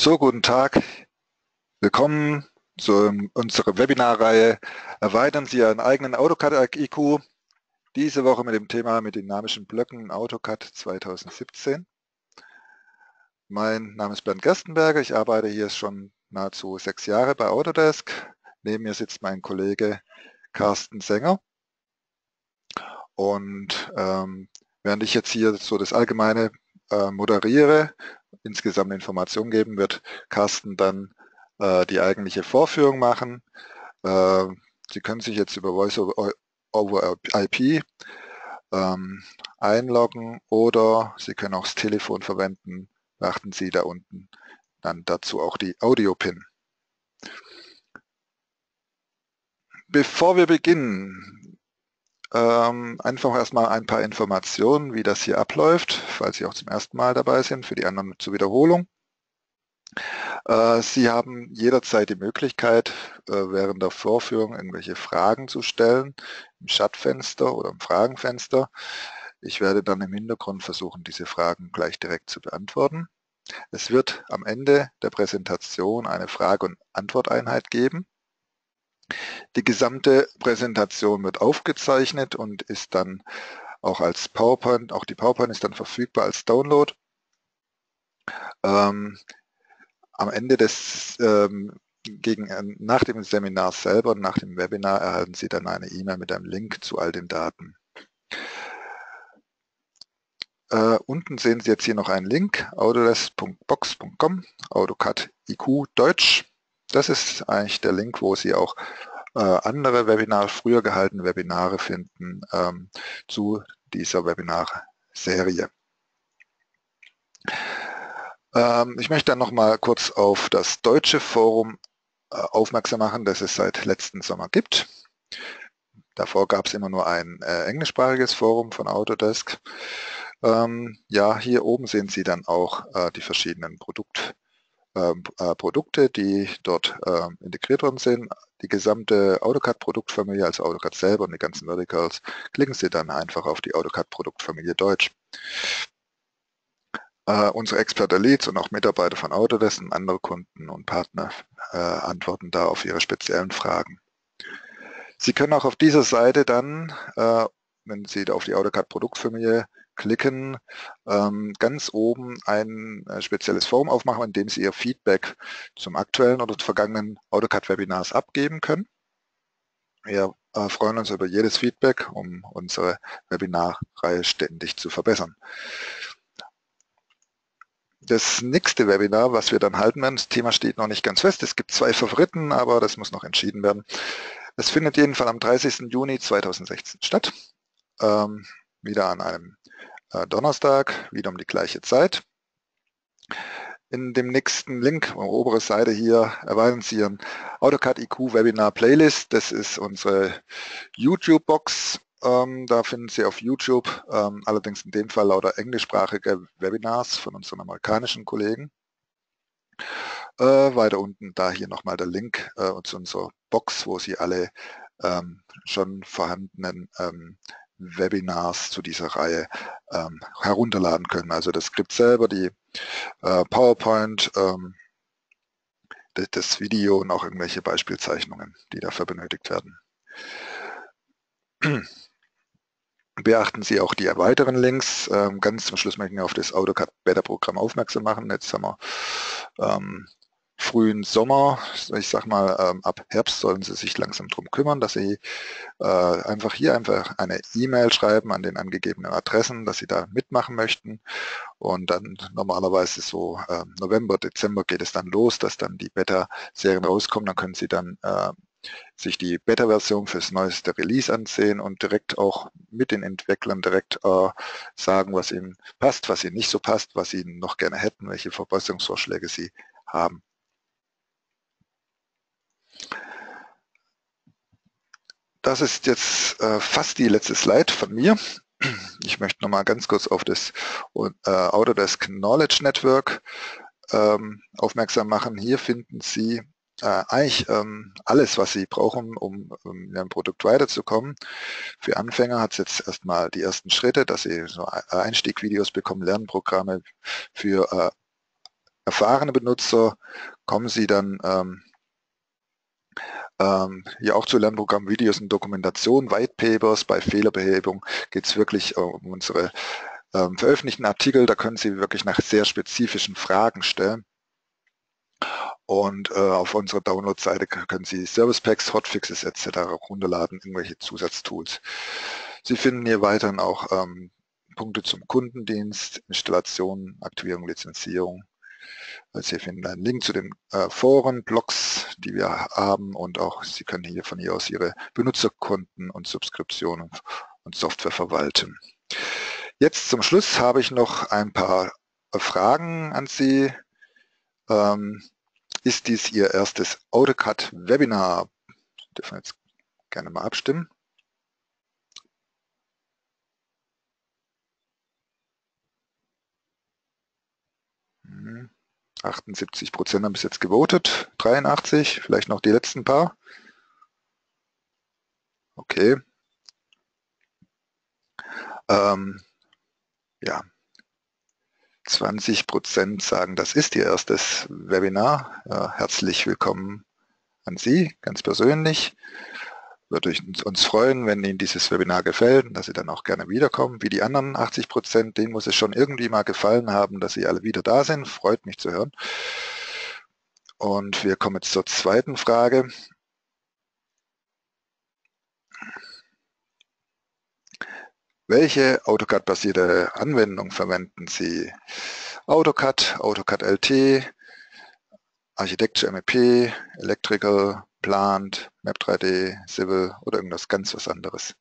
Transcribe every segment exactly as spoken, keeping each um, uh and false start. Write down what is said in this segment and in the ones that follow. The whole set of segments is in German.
So, guten Tag. Willkommen zu unserer Webinarreihe Erweitern Sie Ihren eigenen AutoCAD I Q. Diese Woche mit dem Thema mit dynamischen Blöcken in AutoCAD zweitausendsiebzehn. Mein Name ist Bernd Gerstenberger. Ich arbeite hier schon nahezu sechs Jahre bei Autodesk. Neben mir sitzt mein Kollege Carsten Sänger. Und ähm, während ich jetzt hier so das Allgemeine äh, moderiere, insgesamt Informationen geben, wird Carsten dann äh, die eigentliche Vorführung machen. Äh, Sie können sich jetzt über Voice over I P ähm, einloggen oder Sie können auch das Telefon verwenden. Beachten Sie da unten dann dazu auch die Audio-Pin. Bevor wir beginnen, ähm, einfach erstmal ein paar Informationen, wie das hier abläuft, falls Sie auch zum ersten Mal dabei sind, für die anderen zur Wiederholung. Äh, Sie haben jederzeit die Möglichkeit, äh, während der Vorführung irgendwelche Fragen zu stellen, im Chatfenster oder im Fragenfenster. Ich werde dann im Hintergrund versuchen, diese Fragen gleich direkt zu beantworten. Es wird am Ende der Präsentation eine Frage- und Antworteinheit geben. Die gesamte Präsentation wird aufgezeichnet und ist dann auch als PowerPoint, auch die PowerPoint ist dann verfügbar als Download. Ähm, am Ende des, ähm, gegen, äh, nach dem Seminar selber, nach dem Webinar, erhalten Sie dann eine E-Mail mit einem Link zu all den Daten. Äh, unten sehen Sie jetzt hier noch einen Link, autodesk punkt box punkt com, AutoCAD I Q Deutsch. Das ist eigentlich der Link, wo Sie auch äh, andere Webinare, früher gehaltene Webinare finden ähm, zu dieser Webinarserie. Ähm, ich möchte dann noch mal kurz auf das deutsche Forum äh, aufmerksam machen, das es seit letzten Sommer gibt. Davor gab es immer nur ein äh, englischsprachiges Forum von Autodesk. Ähm, ja, hier oben sehen Sie dann auch äh, die verschiedenen Produkt, äh, äh, Produkte, die dort äh, integriert worden sind. Die gesamte AutoCAD-Produktfamilie, also AutoCAD selber und die ganzen Verticals, klicken Sie dann einfach auf die AutoCAD-Produktfamilie Deutsch. Äh, unsere Expert-Leads und auch Mitarbeiter von Autodesk und andere Kunden und Partner äh, antworten da auf Ihre speziellen Fragen. Sie können auch auf dieser Seite dann, äh, wenn Sie auf die AutoCAD-Produktfamilie klicken, ähm, ganz oben ein äh, spezielles Forum aufmachen, in dem Sie Ihr Feedback zum aktuellen oder vergangenen AutoCAD-Webinars abgeben können. Wir äh, freuen uns über jedes Feedback, um unsere Webinarreihe ständig zu verbessern. Das nächste Webinar, was wir dann halten werden, das Thema steht noch nicht ganz fest. Es gibt zwei Favoriten, aber das muss noch entschieden werden. Es findet jedenfalls am dreißigsten Juni zweitausendsechzehn statt. Ähm, wieder an einem äh, Donnerstag, wieder um die gleiche Zeit. In dem nächsten Link, obere Seite hier, erweitern Sie Ihren AutoCAD I Q Webinar Playlist. Das ist unsere YouTube-Box. Ähm, da finden Sie auf YouTube, ähm, allerdings in dem Fall lauter englischsprachige Webinars von unseren amerikanischen Kollegen. Äh, weiter unten da hier nochmal der Link äh, zu unserer Box, wo Sie alle ähm, schon vorhandenen ähm, Webinars zu dieser Reihe ähm, herunterladen können. Also das Skript selber, die äh, PowerPoint, ähm, das, das Video und auch irgendwelche Beispielzeichnungen, die dafür benötigt werden. Beachten Sie auch die weiteren Links. Ähm, ganz zum Schluss möchte ich auf das AutoCAD Beta Programm aufmerksam machen. Jetzt haben wir ähm, frühen Sommer, ich sag mal, ähm, ab Herbst sollen Sie sich langsam darum kümmern, dass Sie äh, einfach hier einfach eine E-Mail schreiben an den angegebenen Adressen, dass Sie da mitmachen möchten. Und dann normalerweise so äh, November, Dezember geht es dann los, dass dann die Beta-Serien rauskommen. Dann können Sie dann äh, sich die Beta-Version fürs neueste Release ansehen und direkt auch mit den Entwicklern direkt äh, sagen, was ihnen passt, was ihnen nicht so passt, was sie noch gerne hätten, welche Verbesserungsvorschläge sie haben. Das ist jetzt äh, fast die letzte Slide von mir. Ich möchte noch mal ganz kurz auf das äh, Autodesk Knowledge Network ähm, aufmerksam machen. Hier finden Sie äh, eigentlich ähm, alles, was Sie brauchen, um, um in Ihrem Produkt weiterzukommen. Für Anfänger hat es jetzt erstmal die ersten Schritte, dass Sie so Einstiegvideos bekommen, Lernprogramme für äh, erfahrene Benutzer kommen Sie dann ähm, ähm, hier auch zu Lernprogramm-Videos und Dokumentation, White Papers. Bei Fehlerbehebung geht es wirklich um unsere ähm, veröffentlichten Artikel. Da können Sie wirklich nach sehr spezifischen Fragen stellen. Und äh, auf unserer Download-Seite können Sie Service Packs, Hotfixes et cetera runterladen, irgendwelche Zusatztools. Sie finden hier weiterhin auch ähm, Punkte zum Kundendienst, Installation, Aktivierung, Lizenzierung. Also Sie finden einen Link zu den äh, Foren, Blogs, die wir haben, und auch Sie können hier von hier aus Ihre Benutzerkonten und Subskriptionen und Software verwalten. Jetzt zum Schluss habe ich noch ein paar Fragen an Sie. Ähm, ist dies Ihr erstes AutoCAD-Webinar? Dürfen wir jetzt gerne mal abstimmen. Hm. achtundsiebzig Prozent haben bis jetzt gewotet, dreiundachtzig, vielleicht noch die letzten paar. Okay. Ähm, ja, zwanzig Prozent sagen, das ist Ihr erstes Webinar. Ja, herzlich willkommen an Sie, ganz persönlich. Würde uns freuen, wenn Ihnen dieses Webinar gefällt und dass Sie dann auch gerne wiederkommen. Wie die anderen achtzig Prozent, denen muss es schon irgendwie mal gefallen haben, dass Sie alle wieder da sind. Freut mich zu hören. Und wir kommen jetzt zur zweiten Frage. Welche AutoCAD-basierte Anwendung verwenden Sie? AutoCAD, AutoCAD L T, Architecture M E P, Electrical, Plant, Map drei D, Civil oder irgendwas ganz was anderes?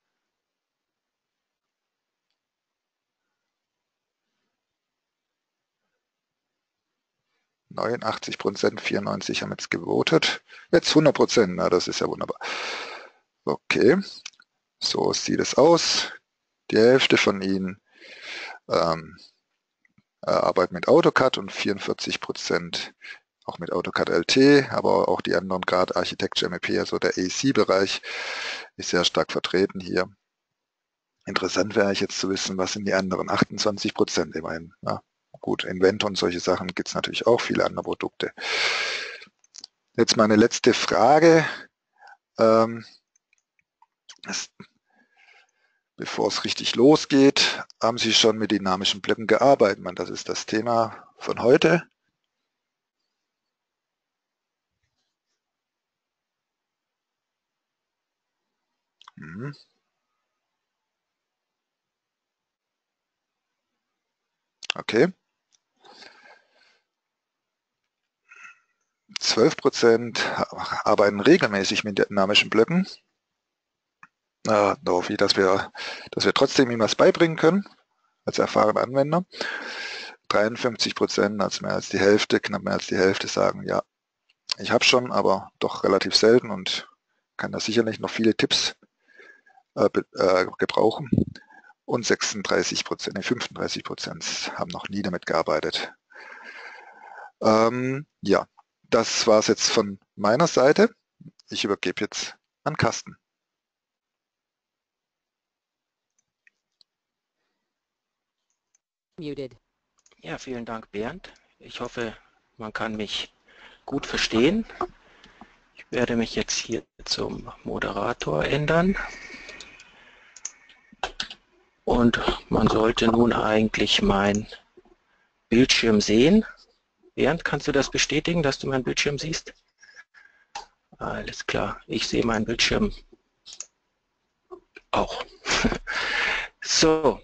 neunundachtzig Prozent, vierundneunzig haben jetzt gewotet. Jetzt hundert Prozent, na das ist ja wunderbar. Okay, so sieht es aus. Die Hälfte von Ihnen ähm, arbeitet mit AutoCAD und vierundvierzig Prozent auch mit AutoCAD L T, aber auch die anderen, gerade Architecture M E P, also der A C-Bereich, ist sehr stark vertreten hier. Interessant wäre ich jetzt zu wissen, was sind die anderen achtundzwanzig Prozent immerhin. Ja, gut, Inventor und solche Sachen gibt es natürlich auch, viele andere Produkte. Jetzt meine letzte Frage. Ähm, das, bevor es richtig losgeht, haben Sie schon mit dynamischen Blöcken gearbeitet? Man, das ist das Thema von heute. Mhm. Okay. zwölf Prozent arbeiten regelmäßig mit dynamischen Blöcken. Äh, da hoffe ich, dass wir, dass wir trotzdem ihm was beibringen können, als erfahrener Anwender. dreiundfünfzig Prozent, also mehr als die Hälfte, knapp mehr als die Hälfte sagen, ja, ich habe schon, aber doch relativ selten und kann da sicherlich noch viele Tipps äh, äh, gebrauchen. Und sechsunddreißig Prozent, fünfunddreißig Prozent haben noch nie damit gearbeitet. Ähm, ja, das war es jetzt von meiner Seite. Ich übergebe jetzt an Carsten. Muted. Ja, vielen Dank, Bernd. Ich hoffe, man kann mich gut verstehen. Ich werde mich jetzt hier zum Moderator ändern. Und man sollte nun eigentlich mein Bildschirm sehen. Bernd, kannst du das bestätigen, dass du meinen Bildschirm siehst? Alles klar, ich sehe meinen Bildschirm auch. So,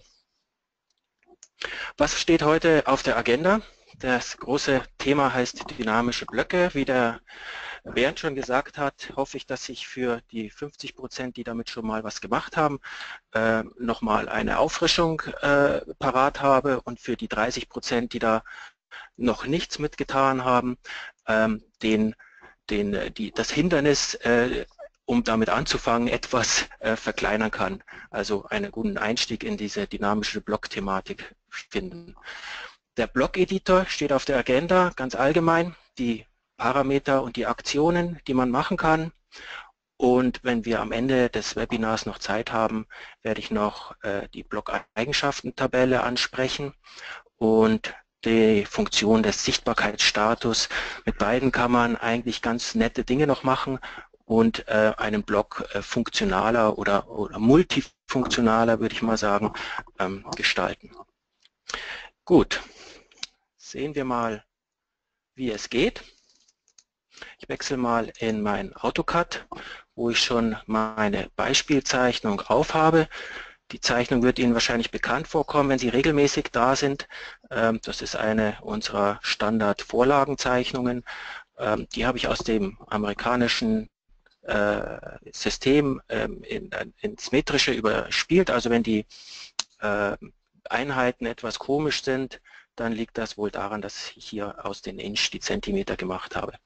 was steht heute auf der Agenda? Das große Thema heißt dynamische Blöcke. Wie der Bernd schon gesagt hat, hoffe ich, dass ich für die fünfzig Prozent, die damit schon mal was gemacht haben, äh, nochmal eine Auffrischung äh, parat habe, und für die dreißig Prozent, die da noch nichts mitgetan haben, ähm, den, den, die, das Hindernis, äh, um damit anzufangen, etwas äh, verkleinern kann. Also einen guten Einstieg in diese dynamische Block-Thematik finden. Der Block-Editor steht auf der Agenda, ganz allgemein, die Parameter und die Aktionen, die man machen kann. Und wenn wir am Ende des Webinars noch Zeit haben, werde ich noch äh, die Block-Eigenschaften-Tabelle ansprechen und die Funktion des Sichtbarkeitsstatus. Mit beiden kann man eigentlich ganz nette Dinge noch machen und äh, einen Block äh, funktionaler oder, oder multifunktionaler, würde ich mal sagen, ähm, gestalten. Gut, sehen wir mal, wie es geht. Ich wechsle mal in mein AutoCAD, wo ich schon meine Beispielzeichnung aufhabe. Die Zeichnung wird Ihnen wahrscheinlich bekannt vorkommen, wenn Sie regelmäßig da sind. Das ist eine unserer Standard-Vorlagenzeichnungen. Die habe ich aus dem amerikanischen System ins Metrische überspielt. Also wenn die Einheiten etwas komisch sind, dann liegt das wohl daran, dass ich hier aus den Inch die Zentimeter gemacht habe.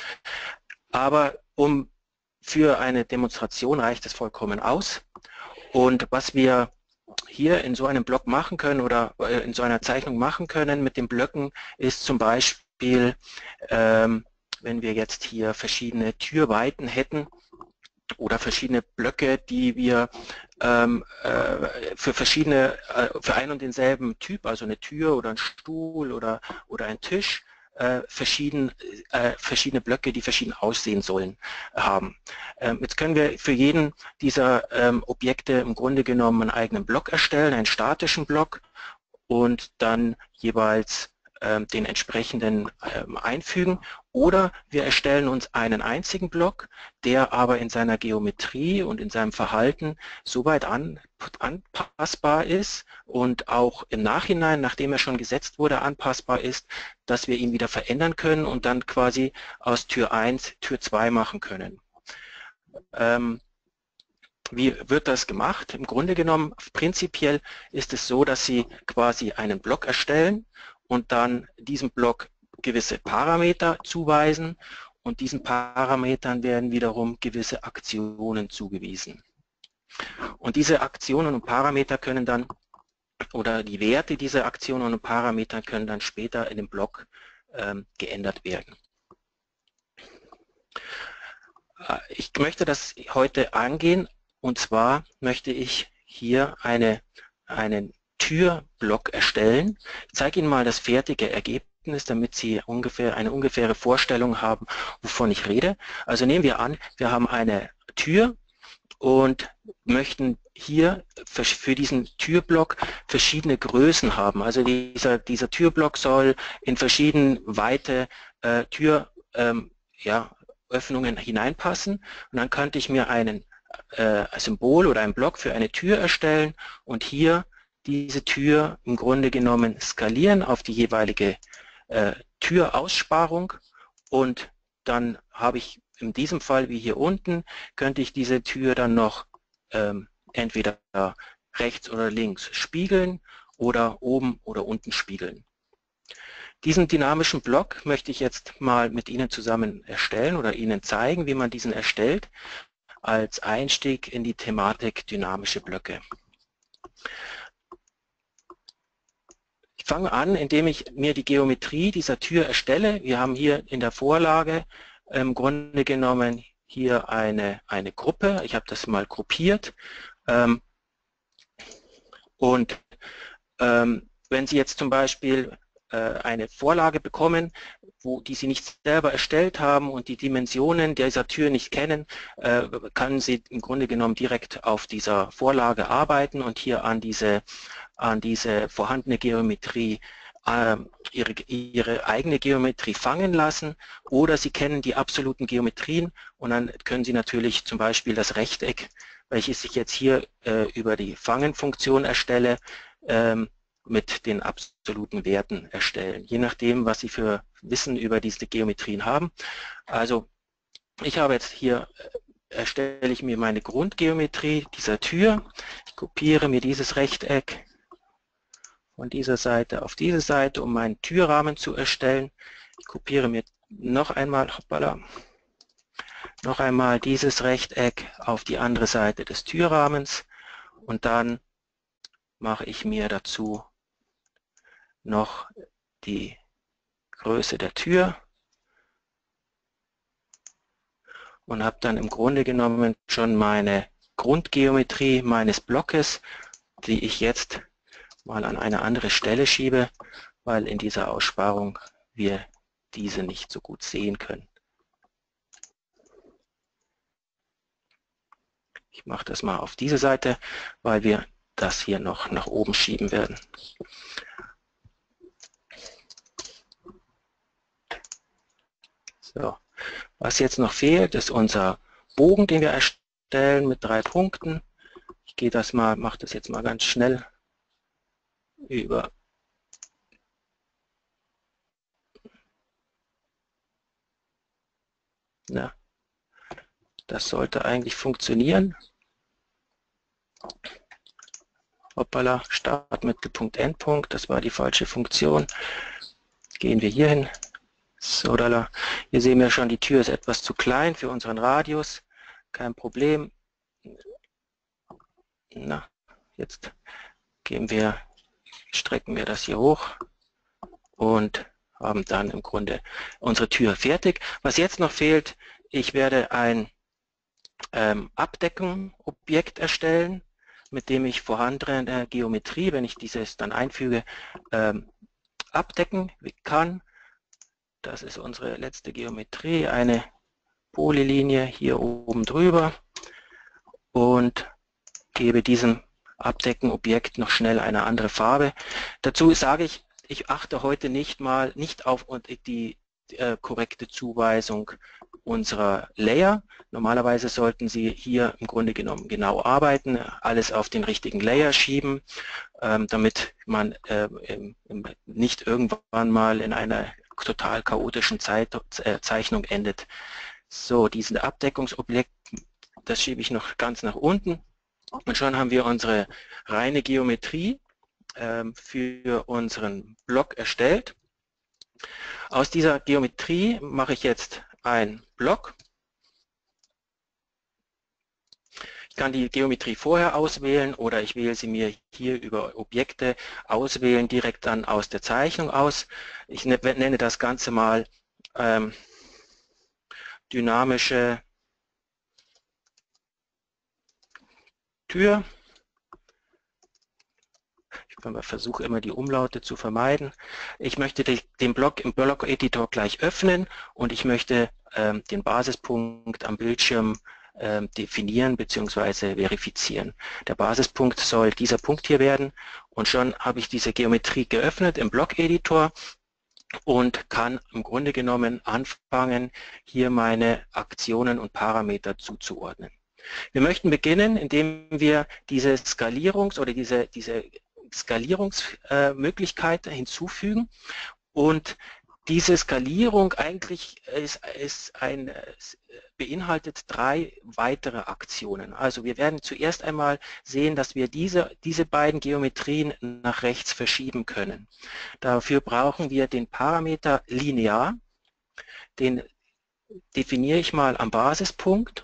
Aber um für eine Demonstration reicht es vollkommen aus. Und was wir hier in so einem Block machen können oder in so einer Zeichnung machen können mit den Blöcken, ist zum Beispiel, ähm, wenn wir jetzt hier verschiedene Türweiten hätten oder verschiedene Blöcke, die wir ähm, äh, für verschiedene, äh, für einen und denselben Typ, also eine Tür oder ein Stuhl oder, oder ein Tisch, äh, verschieden, äh, verschiedene Blöcke, die verschieden aussehen sollen, haben. Ähm, jetzt können wir für jeden dieser ähm, Objekte im Grunde genommen einen eigenen Block erstellen, einen statischen Block und dann jeweils ähm, den entsprechenden ähm, einfügen. Oder wir erstellen uns einen einzigen Block, der aber in seiner Geometrie und in seinem Verhalten soweit an, anpassbar ist und auch im Nachhinein, nachdem er schon gesetzt wurde, anpassbar ist, dass wir ihn wieder verändern können und dann quasi aus Tür eins Tür zwei machen können. Ähm, Wie wird das gemacht? Im Grunde genommen, prinzipiell ist es so, dass Sie quasi einen Block erstellen und dann diesem Block gewisse Parameter zuweisen und diesen Parametern werden wiederum gewisse Aktionen zugewiesen. Und diese Aktionen und Parameter können dann, oder die Werte dieser Aktionen und Parameter können dann später in dem Block ähm, geändert werden. Ich möchte das heute angehen. Und zwar möchte ich hier eine, einen Türblock erstellen. Ich zeige Ihnen mal das fertige Ergebnis, damit Sie ungefähr eine ungefähre Vorstellung haben, wovon ich rede. Also nehmen wir an, wir haben eine Tür und möchten hier für, für diesen Türblock verschiedene Größen haben. Also dieser, dieser Türblock soll in verschiedene weite äh, Tür, ähm, ja, Öffnungen hineinpassen. Und dann könnte ich mir einen äh, Symbol oder ein Block für eine Tür erstellen und hier diese Tür im Grunde genommen skalieren auf die jeweilige äh, Türaussparung und dann habe ich in diesem Fall wie hier unten, könnte ich diese Tür dann noch ähm, entweder rechts oder links spiegeln oder oben oder unten spiegeln. Diesen dynamischen Block möchte ich jetzt mal mit Ihnen zusammen erstellen oder Ihnen zeigen, wie man diesen erstellt, als Einstieg in die Thematik dynamische Blöcke. Ich fange an, indem ich mir die Geometrie dieser Tür erstelle. Wir haben hier in der Vorlage im Grunde genommen hier eine, eine Gruppe. Ich habe das mal gruppiert. Ähm, und ähm, wenn Sie jetzt zum Beispiel äh, eine Vorlage bekommen, wo die Sie nicht selber erstellt haben und die Dimensionen dieser Tür nicht kennen, äh, können Sie im Grunde genommen direkt auf dieser Vorlage arbeiten und hier an diese, an diese vorhandene Geometrie äh, ihre, ihre eigene Geometrie fangen lassen, oder Sie kennen die absoluten Geometrien und dann können Sie natürlich zum Beispiel das Rechteck, welches ich jetzt hier äh, über die Fangen-Funktion erstelle, ähm, mit den absoluten Werten erstellen, je nachdem, was Sie für Wissen über diese Geometrien haben. Also ich habe jetzt hier, erstelle ich mir meine Grundgeometrie dieser Tür, ich kopiere mir dieses Rechteck von dieser Seite auf diese Seite, um meinen Türrahmen zu erstellen. Ich kopiere mir noch einmal, hoppala, noch einmal dieses Rechteck auf die andere Seite des Türrahmens und dann mache ich mir dazu noch die Größe der Tür und habe dann im Grunde genommen schon meine Grundgeometrie meines Blockes, die ich jetzt mal an eine andere Stelle schiebe, weil in dieser Aussparung wir diese nicht so gut sehen können. Ich mache das mal auf diese Seite, weil wir das hier noch nach oben schieben werden. So. Was jetzt noch fehlt, ist unser Bogen, den wir erstellen mit drei Punkten. Ich gehe das mal, mache das jetzt mal ganz schnell über Na, das sollte eigentlich funktionieren. Hoppala, Start, Mittelpunkt, Endpunkt, das war die falsche Funktion. Gehen wir hier hin. So, dala. Hier sehen wir schon, die Tür ist etwas zu klein für unseren Radius. Kein Problem. Na, jetzt gehen wir, strecken wir das hier hoch und haben dann im Grunde unsere Tür fertig. Was jetzt noch fehlt, ich werde ein ähm, Abdeckung-Objekt erstellen, mit dem ich vorhandene Geometrie, wenn ich dieses dann einfüge, ähm, abdecken kann. Das ist unsere letzte Geometrie, eine Polylinie hier oben drüber und gebe diesem Abdecken-Objekt noch schnell eine andere Farbe. Dazu sage ich, ich achte heute nicht mal nicht auf die äh, korrekte Zuweisung unserer Layer. Normalerweise sollten Sie hier im Grunde genommen genau arbeiten, alles auf den richtigen Layer schieben, ähm, damit man äh, im, im nicht irgendwann mal in einer total chaotischen Zeit, äh, Zeichnung endet. So, diesen Abdeckungsobjekt, das schiebe ich noch ganz nach unten und schon haben wir unsere reine Geometrie äh, für unseren Block erstellt. Aus dieser Geometrie mache ich jetzt einen Block. Ich kann die Geometrie vorher auswählen oder ich wähle sie mir hier über Objekte auswählen, direkt dann aus der Zeichnung aus. Ich nenne das Ganze mal ähm, dynamische Tür. Ich versuche immer die Umlaute zu vermeiden. Ich möchte den Block im Block-Editor gleich öffnen und ich möchte ähm, den Basispunkt am Bildschirm ähm, definieren bzw. verifizieren. Der Basispunkt soll dieser Punkt hier werden und schon habe ich diese Geometrie geöffnet im Block-Editor und kann im Grunde genommen anfangen, hier meine Aktionen und Parameter zuzuordnen. Wir möchten beginnen, indem wir diese Skalierungs- oder diese, diese Skalierungsmöglichkeit hinzufügen und diese Skalierung eigentlich ist, ist ein, beinhaltet drei weitere Aktionen. Also wir werden zuerst einmal sehen, dass wir diese, diese beiden Geometrien nach rechts verschieben können. Dafür brauchen wir den Parameter linear, den definiere ich mal am Basispunkt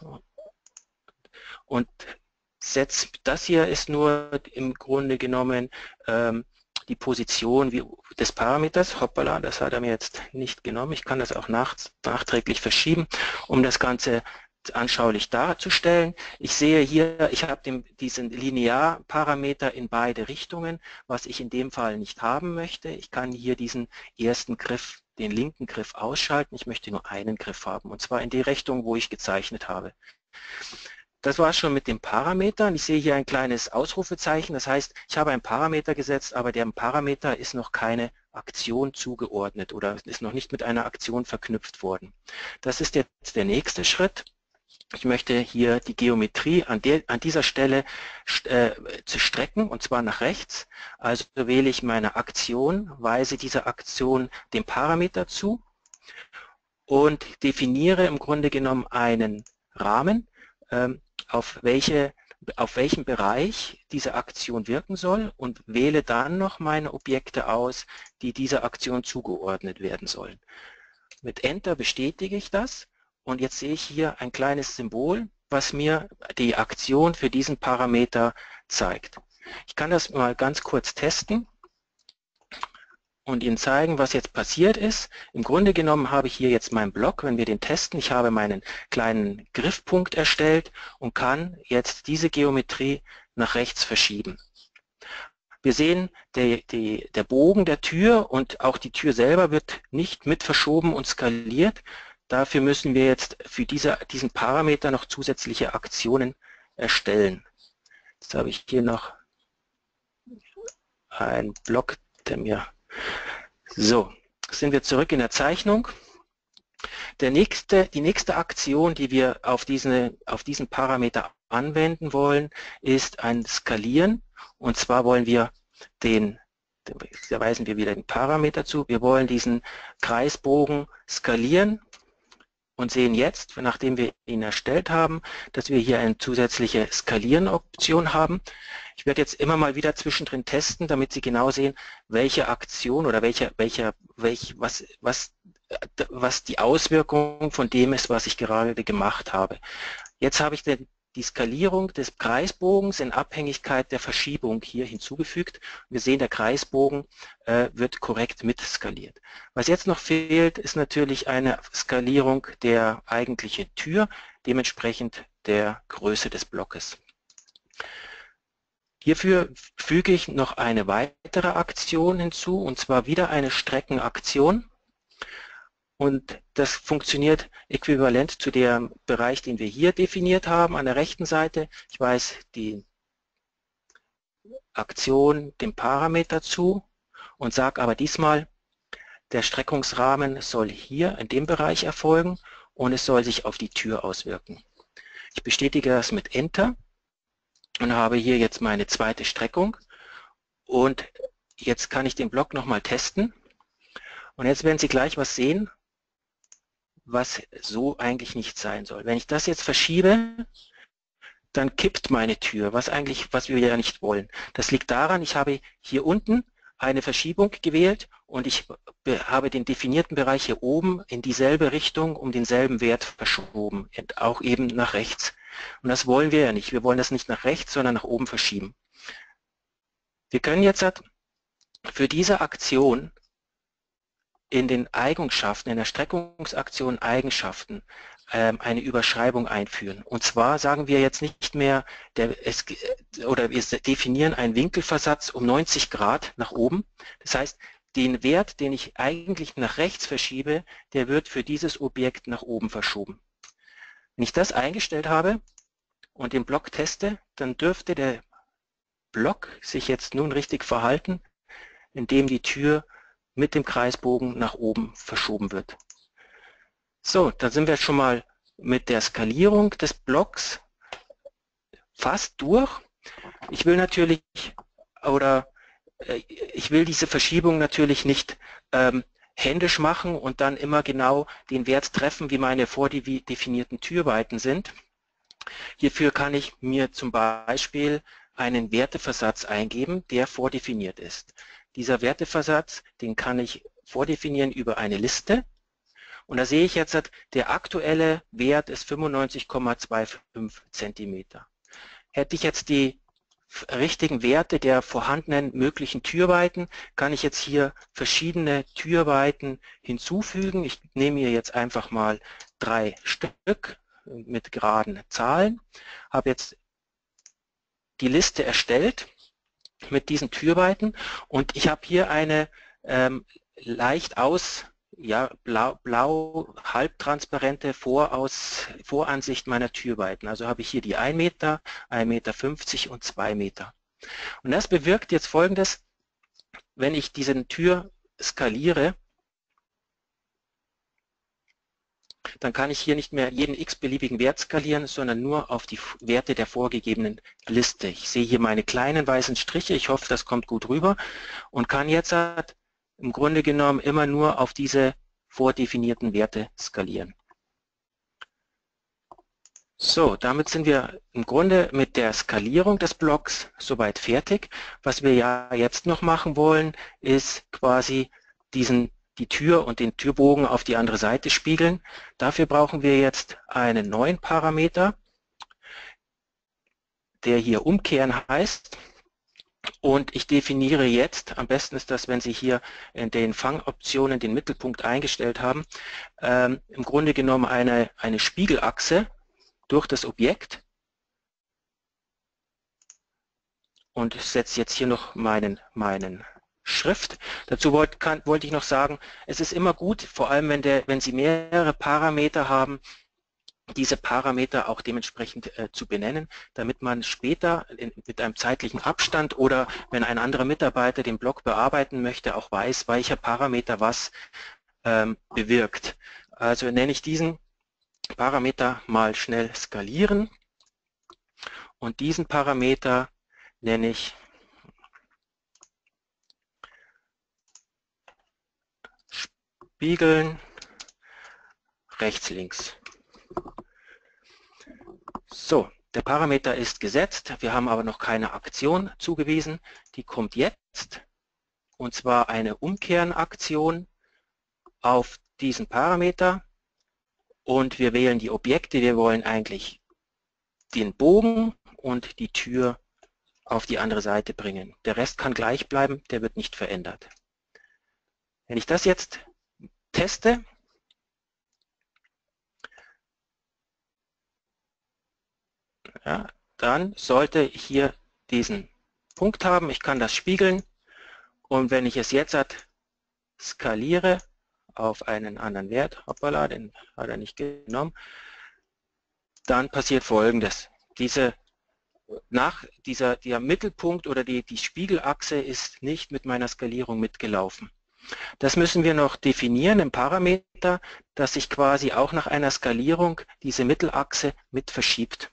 und Setz, das hier ist nur im Grunde genommen ähm, die Position wie, des Parameters. Hoppala, das hat er mir jetzt nicht genommen. Ich kann das auch nach, nachträglich verschieben, um das Ganze anschaulich darzustellen. Ich sehe hier, ich habe diesen Linearparameter in beide Richtungen, was ich in dem Fall nicht haben möchte. Ich kann hier diesen ersten Griff, den linken Griff ausschalten. Ich möchte nur einen Griff haben, und zwar in die Richtung, wo ich gezeichnet habe. Das war es schon mit den Parametern. Ich sehe hier ein kleines Ausrufezeichen. Das heißt, ich habe einen Parameter gesetzt, aber dem Parameter ist noch keine Aktion zugeordnet oder ist noch nicht mit einer Aktion verknüpft worden. Das ist jetzt der nächste Schritt. Ich möchte hier die Geometrie an, der, an dieser Stelle äh, zu strecken, und zwar nach rechts. Also wähle ich meine Aktion, weise diese Aktion dem Parameter zu und definiere im Grunde genommen einen Rahmen, ähm, auf, welche, auf welchem Bereich diese Aktion wirken soll und wähle dann noch meine Objekte aus, die dieser Aktion zugeordnet werden sollen. Mit Enter bestätige ich das und jetzt sehe ich hier ein kleines Symbol, was mir die Aktion für diesen Parameter zeigt. Ich kann das mal ganz kurz testen und Ihnen zeigen, was jetzt passiert ist. Im Grunde genommen habe ich hier jetzt meinen Block, wenn wir den testen. Ich habe meinen kleinen Griffpunkt erstellt und kann jetzt diese Geometrie nach rechts verschieben. Wir sehen, der, die, der Bogen der Tür und auch die Tür selber wird nicht mit verschoben und skaliert. Dafür müssen wir jetzt für diese, diesen Parameter noch zusätzliche Aktionen erstellen. Jetzt habe ich hier noch einen Block, der mir... So, sind wir zurück in der Zeichnung. Der nächste, die nächste Aktion, die wir auf, diese, auf diesen Parameter anwenden wollen, ist ein Skalieren. Und zwar wollen wir den, da weisen wir wieder den Parameter zu, wir wollen diesen Kreisbogen skalieren und sehen jetzt, nachdem wir ihn erstellt haben, dass wir hier eine zusätzliche Skalieren-Option haben. Ich werde jetzt immer mal wieder zwischendrin testen, damit Sie genau sehen, welche Aktion oder welche, welche, welche, was, was, was die Auswirkung von dem ist, was ich gerade gemacht habe. Jetzt habe ich den, die Skalierung des Kreisbogens in Abhängigkeit der Verschiebung hier hinzugefügt. Wir sehen, der Kreisbogen äh, wird korrekt mitskaliert. Was jetzt noch fehlt, ist natürlich eine Skalierung der eigentlichen Tür, dementsprechend der Größe des Blockes. Hierfür füge ich noch eine weitere Aktion hinzu, und zwar wieder eine Streckenaktion. Und das funktioniert äquivalent zu dem Bereich, den wir hier definiert haben an der rechten Seite. Ich weise die Aktion dem Parameter zu und sage aber diesmal, der Streckungsrahmen soll hier in dem Bereich erfolgen und es soll sich auf die Tür auswirken. Ich bestätige das mit Enter und habe hier jetzt meine zweite Streckung. Und jetzt kann ich den Block nochmal testen. Und jetzt werden Sie gleich was sehen, was so eigentlich nicht sein soll. Wenn ich das jetzt verschiebe, dann kippt meine Tür, was eigentlich, was wir ja nicht wollen. Das liegt daran, ich habe hier unten eine Verschiebung gewählt und ich habe den definierten Bereich hier oben in dieselbe Richtung um denselben Wert verschoben, auch eben nach rechts. Und das wollen wir ja nicht. Wir wollen das nicht nach rechts, sondern nach oben verschieben. Wir können jetzt für diese Aktion in den Eigenschaften, in der Streckungsaktion Eigenschaften ähm, eine Überschreibung einführen. Und zwar sagen wir jetzt nicht mehr, der, es, oder wir definieren einen Winkelversatz um neunzig Grad nach oben. Das heißt, den Wert, den ich eigentlich nach rechts verschiebe, der wird für dieses Objekt nach oben verschoben. Wenn ich das eingestellt habe und den Block teste, dann dürfte der Block sich jetzt nun richtig verhalten, indem die Tür mit dem Kreisbogen nach oben verschoben wird. So, dann sind wir schon mal mit der Skalierung des Blocks fast durch. Ich will natürlich, oder äh, ich will diese Verschiebung natürlich nicht ähm, händisch machen und dann immer genau den Wert treffen, wie meine vordefinierten Türweiten sind. Hierfür kann ich mir zum Beispiel einen Werteversatz eingeben, der vordefiniert ist. Dieser Werteversatz, den kann ich vordefinieren über eine Liste. Und da sehe ich jetzt, der aktuelle Wert ist fünfundneunzig Komma fünfundzwanzig Zentimeter. Hätte ich jetzt die richtigen Werte der vorhandenen möglichen Türweiten, kann ich jetzt hier verschiedene Türweiten hinzufügen. Ich nehme hier jetzt einfach mal drei Stück mit geraden Zahlen, habe jetzt die Liste erstellt mit diesen Türweiten und ich habe hier eine ähm, leicht aus, ja, blau, blau halbtransparente Voraus, Voransicht meiner Türweiten. Also habe ich hier die ein Meter, ein Meter fünfzig und zwei Meter. Und das bewirkt jetzt Folgendes, wenn ich diese Tür skaliere, dann kann ich hier nicht mehr jeden x-beliebigen Wert skalieren, sondern nur auf die Werte der vorgegebenen Liste. Ich sehe hier meine kleinen weißen Striche, ich hoffe, das kommt gut rüber und kann jetzt im Grunde genommen immer nur auf diese vordefinierten Werte skalieren. So, damit sind wir im Grunde mit der Skalierung des Blocks soweit fertig. Was wir ja jetzt noch machen wollen, ist quasi diesen die Tür und den Türbogen auf die andere Seite spiegeln. Dafür brauchen wir jetzt einen neuen Parameter, der hier umkehren heißt. Und ich definiere jetzt, am besten ist das, wenn Sie hier in den Fangoptionen den Mittelpunkt eingestellt haben, ähm, im Grunde genommen eine, eine Spiegelachse durch das Objekt. und setze jetzt hier noch meinen, meinen Schrift. Dazu wollte, kann, wollte ich noch sagen, es ist immer gut, vor allem wenn, der, wenn Sie mehrere Parameter haben, diese Parameter auch dementsprechend äh, zu benennen, damit man später in, mit einem zeitlichen Abstand oder wenn ein anderer Mitarbeiter den Block bearbeiten möchte, auch weiß, welcher Parameter was ähm, bewirkt. Also nenne ich diesen Parameter mal schnell skalieren und diesen Parameter nenne ich spiegeln rechts, links. So, der Parameter ist gesetzt, wir haben aber noch keine Aktion zugewiesen, die kommt jetzt, und zwar eine Umkehrenaktion auf diesen Parameter und wir wählen die Objekte, wir wollen eigentlich den Bogen und die Tür auf die andere Seite bringen. Der Rest kann gleich bleiben, der wird nicht verändert. Wenn ich das jetzt teste, ja, dann sollte ich hier diesen Punkt haben. Ich kann das spiegeln und wenn ich es jetzt skaliere auf einen anderen Wert, hoppala, den hat er nicht genommen, dann passiert Folgendes. Diese, nach dieser, der Mittelpunkt oder die, die Spiegelachse ist nicht mit meiner Skalierung mitgelaufen. Das müssen wir noch definieren im Parameter, dass sich quasi auch nach einer Skalierung diese Mittelachse mit verschiebt.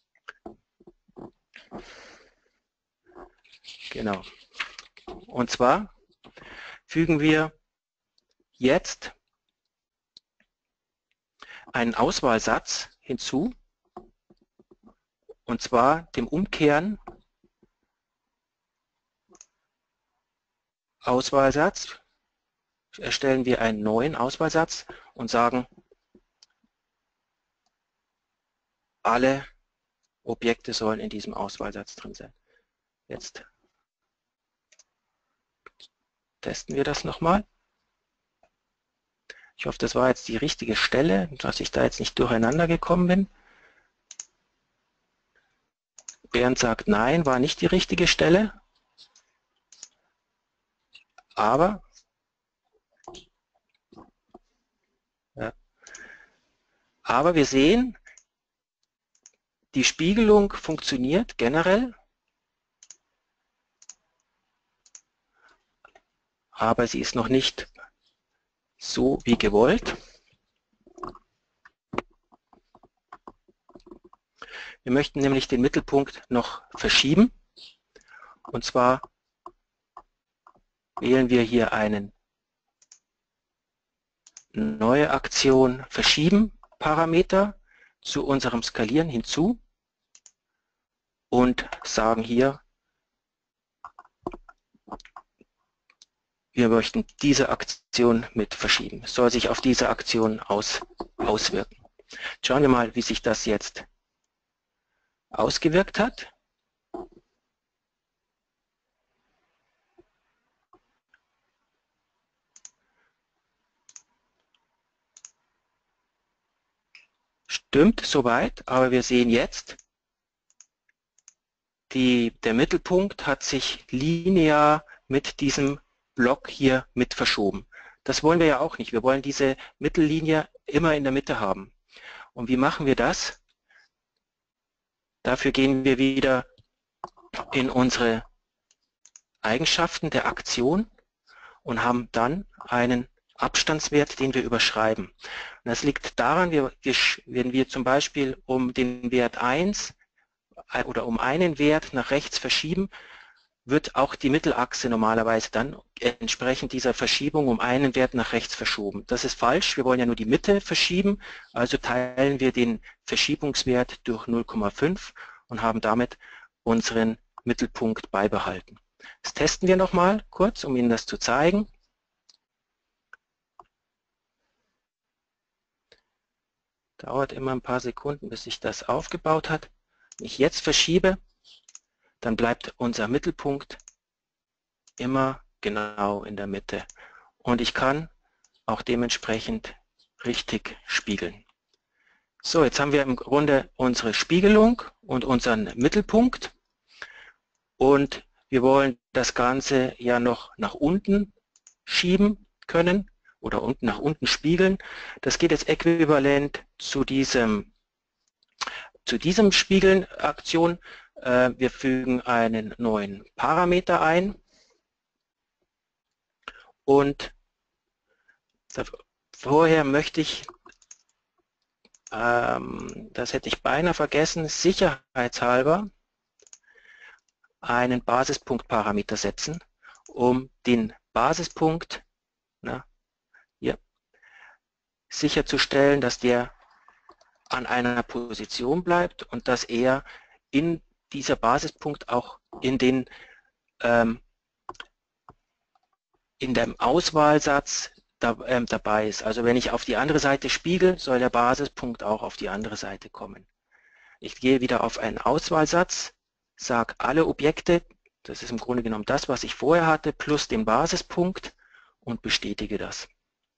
Genau. Und zwar fügen wir jetzt einen Auswahlsatz hinzu, und zwar dem Umkehren Auswahlsatz. Erstellen wir einen neuen Auswahlsatz und sagen, alle Objekte sollen in diesem Auswahlsatz drin sein. Jetzt testen wir das nochmal. Ich hoffe, das war jetzt die richtige Stelle, dass ich da jetzt nicht durcheinander gekommen bin. Bernd sagt, nein, war nicht die richtige Stelle. Aber ja, aber wir sehen, die Spiegelung funktioniert generell, aber sie ist noch nicht so wie gewollt. Wir möchten nämlich den Mittelpunkt noch verschieben, und zwar wählen wir hier einen neue Aktion verschieben Parameter zu unserem Skalieren hinzu und sagen hier, wir möchten diese Aktion mit verschieben. Es soll sich auf diese Aktion aus, auswirken. Schauen wir mal, wie sich das jetzt ausgewirkt hat. Stimmt soweit, aber wir sehen jetzt, die, der Mittelpunkt hat sich linear mit diesem Block hier mit verschoben. Das wollen wir ja auch nicht. Wir wollen diese Mittellinie immer in der Mitte haben. Und wie machen wir das? Dafür gehen wir wieder in unsere Eigenschaften der Aktion und haben dann einen Abstandswert, den wir überschreiben. Und das liegt daran, wir, wenn wir zum Beispiel um den Wert eins oder um einen Wert nach rechts verschieben, wird auch die Mittelachse normalerweise dann entsprechend dieser Verschiebung um einen Wert nach rechts verschoben. Das ist falsch, wir wollen ja nur die Mitte verschieben, also teilen wir den Verschiebungswert durch null Komma fünf und haben damit unseren Mittelpunkt beibehalten. Das testen wir nochmal kurz, um Ihnen das zu zeigen. Dauert immer ein paar Sekunden, bis sich das aufgebaut hat. Wenn ich jetzt verschiebe, dann bleibt unser Mittelpunkt immer genau in der Mitte. Und ich kann auch dementsprechend richtig spiegeln. So, jetzt haben wir im Grunde unsere Spiegelung und unseren Mittelpunkt. und wir wollen das Ganze ja noch nach unten schieben können oder unten nach unten spiegeln. Das geht jetzt äquivalent zu diesem, zu diesem Spiegeln-Aktion. Äh, wir fügen einen neuen Parameter ein und vorher möchte ich, ähm, das hätte ich beinahe vergessen, sicherheitshalber einen Basispunktparameter setzen, um den Basispunkt na, hier, sicherzustellen, dass der an einer Position bleibt und dass er in dieser Basispunkt auch in den ähm, in dem Auswahlsatz da, ähm, dabei ist. Also wenn ich auf die andere Seite spiegel, soll der Basispunkt auch auf die andere Seite kommen. Ich gehe wieder auf einen Auswahlsatz, sage alle Objekte, das ist im Grunde genommen das, was ich vorher hatte, plus den Basispunkt und bestätige das.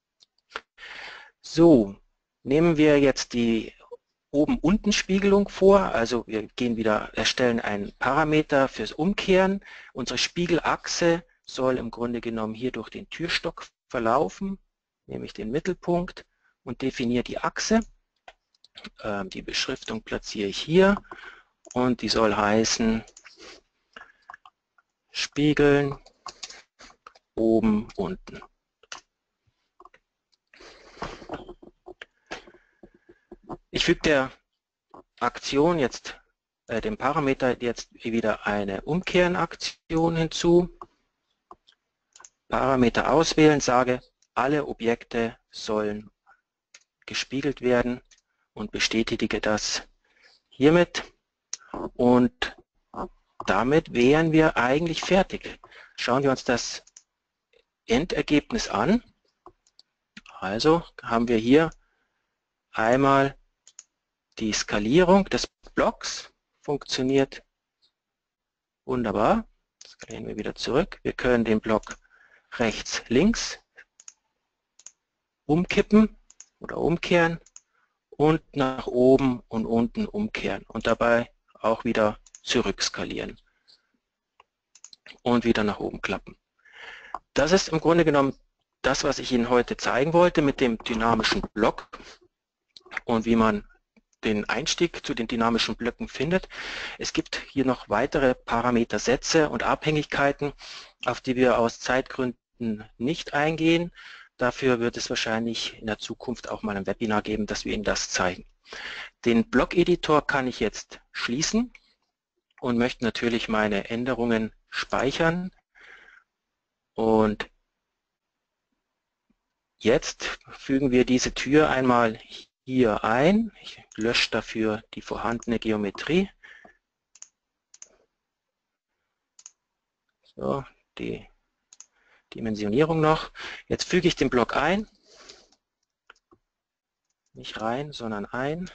So, nehmen wir jetzt die Oben-Unten-Spiegelung vor, also wir gehen wieder, erstellen einen Parameter fürs Umkehren. Unsere Spiegelachse soll im Grunde genommen hier durch den Türstock verlaufen, nehme ich den Mittelpunkt und definiere die Achse. Ähm, die Beschriftung platziere ich hier und die soll heißen Spiegeln oben, unten. Ich füge der Aktion jetzt, äh, dem Parameter jetzt wieder eine Umkehrenaktion hinzu. Parameter auswählen, sage, alle Objekte sollen gespiegelt werden und bestätige das hiermit. Und damit wären wir eigentlich fertig. Schauen wir uns das Endergebnis an. Also haben wir hier einmal die Skalierung des Blocks, funktioniert wunderbar. Skalieren wir wieder zurück. Wir können den Block rechts, links umkippen oder umkehren und nach oben und unten umkehren und dabei auch wieder zurück skalieren und wieder nach oben klappen. Das ist im Grunde genommen das, was ich Ihnen heute zeigen wollte mit dem dynamischen Block und wie man den Einstieg zu den dynamischen Blöcken findet. Es gibt hier noch weitere Parametersätze und Abhängigkeiten, auf die wir aus Zeitgründen nicht eingehen. Dafür wird es wahrscheinlich in der Zukunft auch mal ein Webinar geben, dass wir Ihnen das zeigen. Den Block-Editor kann ich jetzt schließen und möchte natürlich meine Änderungen speichern. Und jetzt fügen wir diese Tür einmal hier ein. Ich lösche dafür die vorhandene Geometrie. So, die Dimensionierung noch. Jetzt füge ich den Block ein. Nicht rein, sondern ein.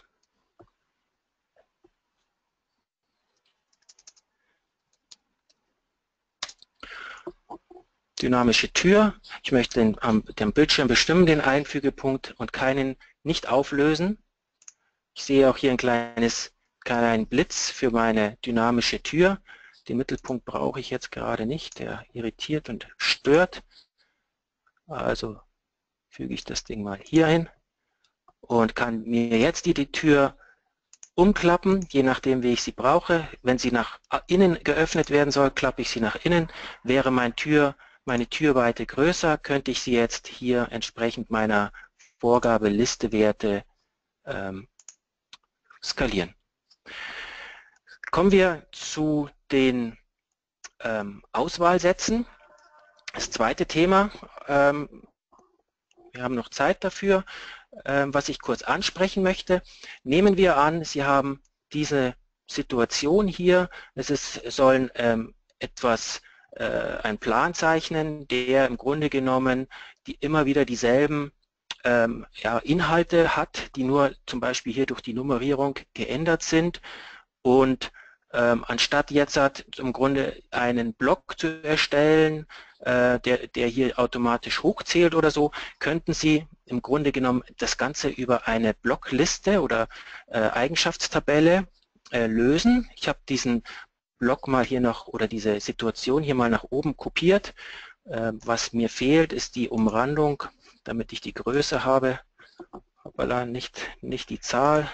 Dynamische Tür. Ich möchte den, am dem Bildschirm bestimmen, den Einfügepunkt und keinen nicht auflösen. Ich sehe auch hier ein kleines kleinen Blitz für meine dynamische Tür. Den Mittelpunkt brauche ich jetzt gerade nicht, der irritiert und stört. Also füge ich das Ding mal hier ein und kann mir jetzt die, die Tür umklappen, je nachdem wie ich sie brauche. Wenn sie nach innen geöffnet werden soll, klappe ich sie nach innen. Wäre mein Tür, meine Türweite größer, könnte ich sie jetzt hier entsprechend meiner Vorgabe Listewerte ähm, skalieren. Kommen wir zu den ähm, Auswahlsätzen. Das zweite Thema, ähm, wir haben noch Zeit dafür, ähm, was ich kurz ansprechen möchte. Nehmen wir an, Sie haben diese Situation hier, es ist, sollen ähm, etwas, äh, einen Plan zeichnen, der im Grunde genommen die immer wieder dieselben ähm, ja, Inhalte hat, die nur zum Beispiel hier durch die Nummerierung geändert sind. Und ähm, anstatt jetzt hat, im Grunde einen Block zu erstellen, äh, der, der hier automatisch hochzählt oder so, könnten Sie im Grunde genommen das Ganze über eine Blockliste oder äh, Eigenschaftstabelle äh, lösen. Ich habe diesen Block mal hier noch oder diese Situation hier mal nach oben kopiert. Äh, was mir fehlt, ist die Umrandung, damit ich die Größe habe. Hoppala, nicht, nicht die Zahl.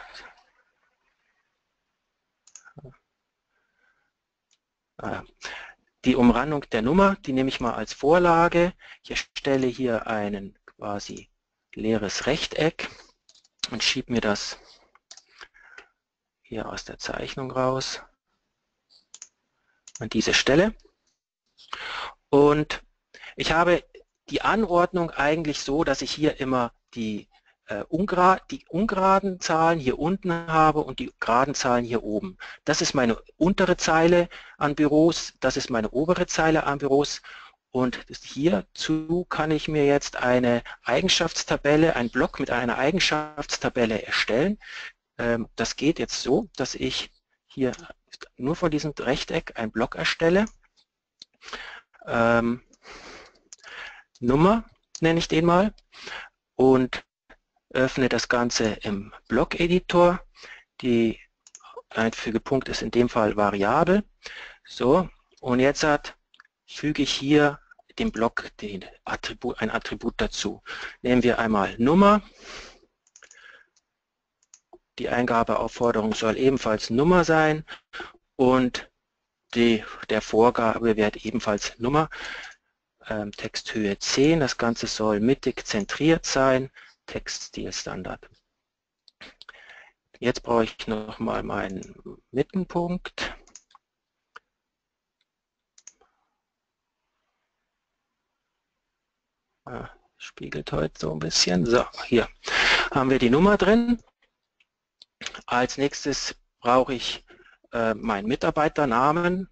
Ah, die Umrandung der Nummer, die nehme ich mal als Vorlage. Ich erstelle hier ein quasi leeres Rechteck und schiebe mir das hier aus der Zeichnung raus an diese Stelle. Und ich habe die Anordnung eigentlich so, dass ich hier immer die, äh, ungra die ungeraden Zahlen hier unten habe und die geraden Zahlen hier oben. Das ist meine untere Zeile an Büros, das ist meine obere Zeile an Büros. Und hierzu kann ich mir jetzt eine Eigenschaftstabelle, einen Block mit einer Eigenschaftstabelle erstellen. Ähm, das geht jetzt so, dass ich hier nur von diesem Rechteck einen Block erstelle. Ähm, Nummer nenne ich den mal und öffne das Ganze im Block-Editor. Die Einfügepunkt ist in dem Fall variabel. So, und jetzt hat, füge ich hier dem Block den Attribut, ein Attribut dazu. Nehmen wir einmal Nummer. Die Eingabeaufforderung soll ebenfalls Nummer sein und die, der Vorgabewert ebenfalls Nummer. Ähm, Texthöhe zehn, das Ganze soll mittig zentriert sein. Textstilstandard. Jetzt brauche ich noch mal meinen Mittenpunkt. Ah, spiegelt heute so ein bisschen. So, hier haben wir die Nummer drin. Als nächstes brauche ich äh, meinen Mitarbeiternamen.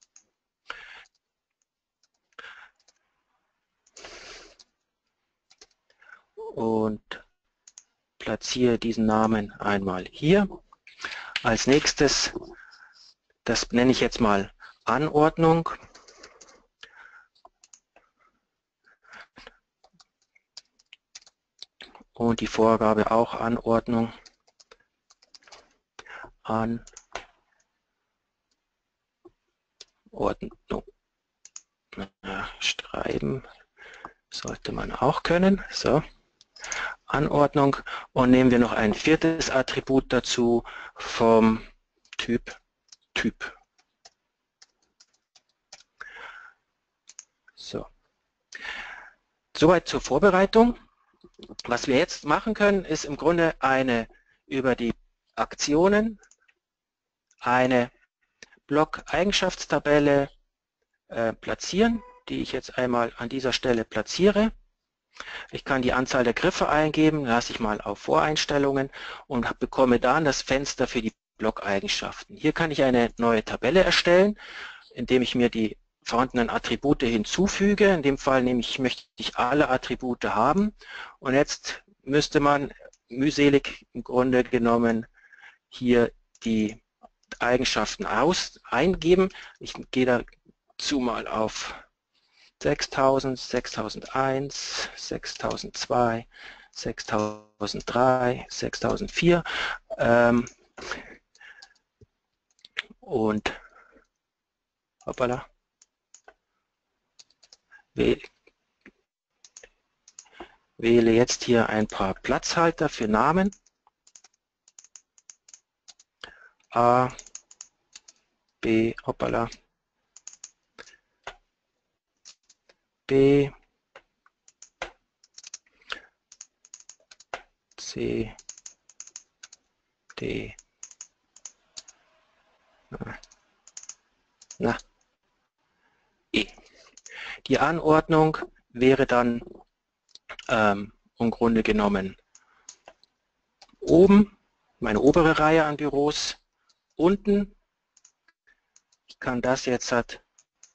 Und platziere diesen Namen einmal hier. Als nächstes, das nenne ich jetzt mal Anordnung. Und die Vorgabe auch Anordnung. Anordnung. Ja, schreiben sollte man auch können. So. Anordnung und nehmen wir noch ein viertes Attribut dazu vom Typ Typ. So. Soweit zur Vorbereitung. Was wir jetzt machen können, ist im Grunde eine über die Aktionen eine Block-Eigenschaftstabelle äh, platzieren, die ich jetzt einmal an dieser Stelle platziere. Ich kann die Anzahl der Griffe eingeben, lasse ich mal auf Voreinstellungen und bekomme dann das Fenster für die Blockeigenschaften. Hier kann ich eine neue Tabelle erstellen, indem ich mir die vorhandenen Attribute hinzufüge. In dem Fall nehme ich, möchte ich alle Attribute haben. Und jetzt müsste man mühselig im Grunde genommen hier die Eigenschaften aus, eingeben. Ich gehe dazu mal auf sechstausend, sechstausendeins, sechstausendzwei, sechstausenddrei, sechstausendvier ähm, und hoppala, wähle jetzt hier ein paar Platzhalter für Namen. A, B, hoppala, B, C, D, na, E. Die Anordnung wäre dann ähm, im Grunde genommen oben, meine obere Reihe an Büros, unten. Ich kann das jetzt halt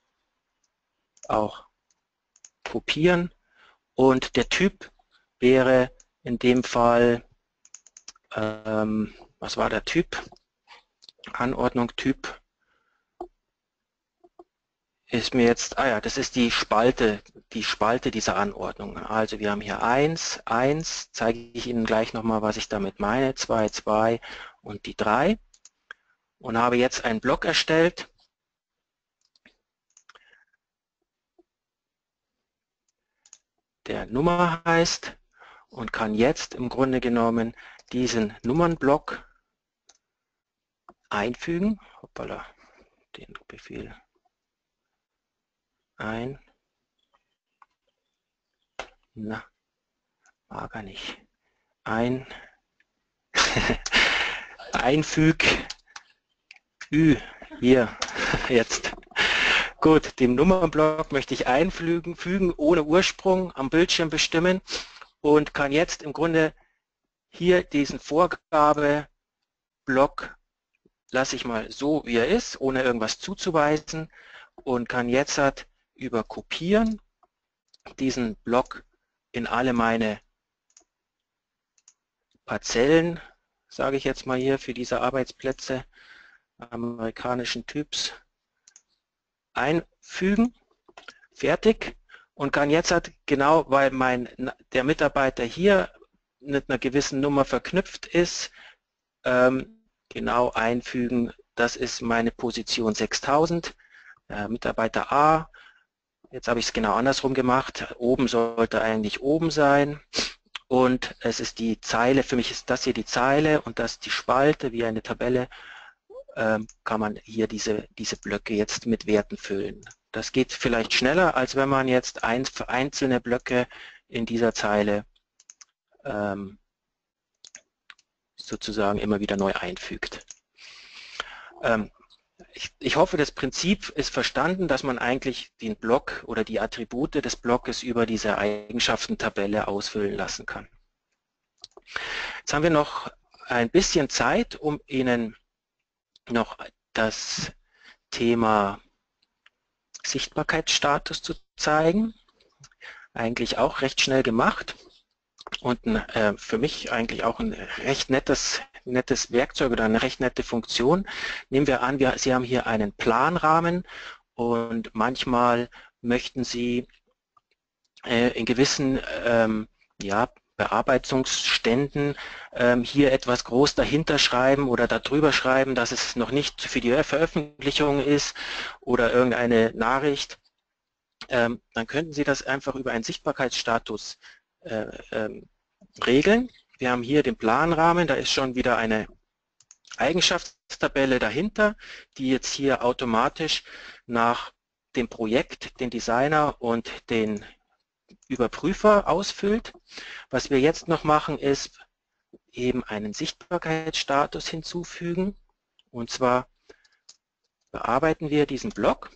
auch kopieren und der Typ wäre in dem Fall, ähm, was war der Typ? Anordnung Typ ist mir jetzt, ah ja, das ist die Spalte, die Spalte dieser Anordnung. Also wir haben hier eins, eins, zeige ich Ihnen gleich nochmal, was ich damit meine, zwei, zwei und die drei und habe jetzt einen Block erstellt der Nummer heißt und kann jetzt im Grunde genommen diesen Nummernblock einfügen. Hoppala, den Befehl ein. Na, mag er nicht. Ein. Einfüg. Ü. Hier. Jetzt. Gut, den Nummernblock möchte ich einfügen, fügen, ohne Ursprung am Bildschirm bestimmen und kann jetzt im Grunde hier diesen Vorgabeblock lasse ich mal so, wie er ist, ohne irgendwas zuzuweisen und kann jetzt halt über Kopieren diesen Block in alle meine Parzellen, sage ich jetzt mal hier, für diese Arbeitsplätze amerikanischen Typs einfügen, fertig, und kann jetzt halt genau, weil mein der Mitarbeiter hier mit einer gewissen Nummer verknüpft ist, ähm, genau einfügen, das ist meine Position sechstausend, äh, Mitarbeiter A, jetzt habe ich es genau andersrum gemacht, oben sollte eigentlich oben sein und es ist die Zeile, für mich ist das hier die Zeile und das die Spalte wie eine Tabelle, ähm, kann man hier diese, diese Blöcke jetzt mit Werten füllen. Das geht vielleicht schneller, als wenn man jetzt ein, für einzelne Blöcke in dieser Zeile ähm, sozusagen immer wieder neu einfügt. Ähm, ich, ich hoffe, das Prinzip ist verstanden, dass man eigentlich den Block oder die Attribute des Blockes über diese Eigenschaften-Tabelle ausfüllen lassen kann. Jetzt haben wir noch ein bisschen Zeit, um Ihnen noch das Thema Sichtbarkeitsstatus zu zeigen. Eigentlich auch recht schnell gemacht und ein, äh, für mich eigentlich auch ein recht nettes, nettes Werkzeug oder eine recht nette Funktion. Nehmen wir an, wir, Sie haben hier einen Planrahmen und manchmal möchten Sie äh, in gewissen ähm, ja, Bearbeitungsständen ähm, hier etwas groß dahinter schreiben oder darüber schreiben, dass es noch nicht für die Veröffentlichung ist oder irgendeine Nachricht. Ähm, dann könnten Sie das einfach über einen Sichtbarkeitsstatus äh, ähm, regeln. Wir haben hier den Planrahmen, da ist schon wieder eine Eigenschaftstabelle dahinter, die jetzt hier automatisch nach dem Projekt, den Designer und den Überprüfer ausfüllt. Was wir jetzt noch machen, ist eben einen Sichtbarkeitsstatus hinzufügen. Und zwar bearbeiten wir diesen Block.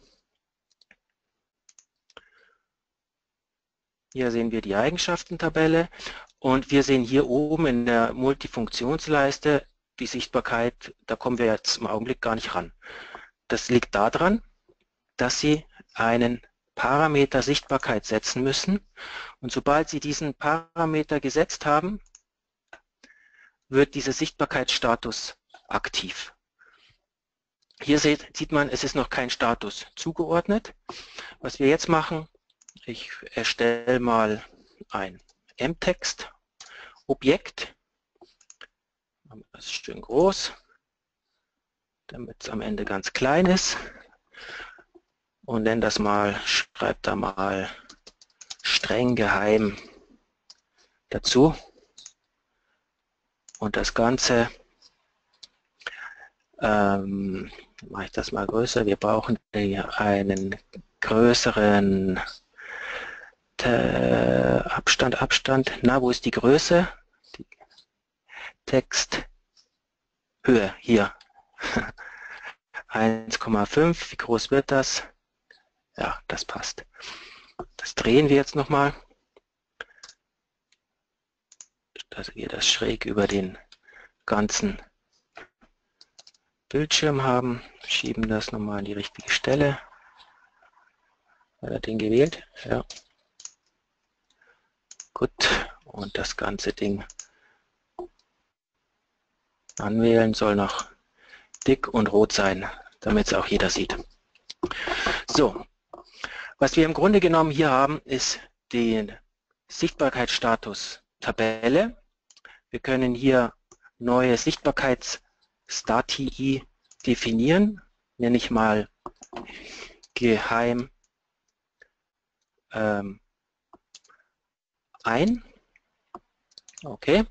Hier sehen wir die Eigenschaftentabelle und wir sehen hier oben in der Multifunktionsleiste die Sichtbarkeit, da kommen wir jetzt im Augenblick gar nicht ran. Das liegt daran, dass Sie einen Parameter Sichtbarkeit setzen müssen und sobald Sie diesen Parameter gesetzt haben, wird dieser Sichtbarkeitsstatus aktiv. Hier sieht, sieht man, es ist noch kein Status zugeordnet. Was wir jetzt machen, ich erstelle mal ein M-Text-Objekt, das ist schön groß, damit es am Ende ganz klein ist. Und nenne das mal, schreibt da mal streng geheim dazu. Und das Ganze, ähm, mache ich das mal größer, wir brauchen einen größeren äh, Abstand, Abstand, na, wo ist die Größe? Die Texthöhe, hier, eins Komma fünf, wie groß wird das? Ja, das passt. Das drehen wir jetzt nochmal, dass wir das schräg über den ganzen Bildschirm haben. Schieben das nochmal an die richtige Stelle. Hat er den gewählt? Ja. Gut. Und das ganze Ding anwählen soll noch dick und rot sein, damit es auch jeder sieht. So. Was wir im Grunde genommen hier haben, ist den Sichtbarkeitsstatus Tabelle. Wir können hier neue Sichtbarkeitsstatii definieren, nenne ich mal geheim ähm, ein. Okay.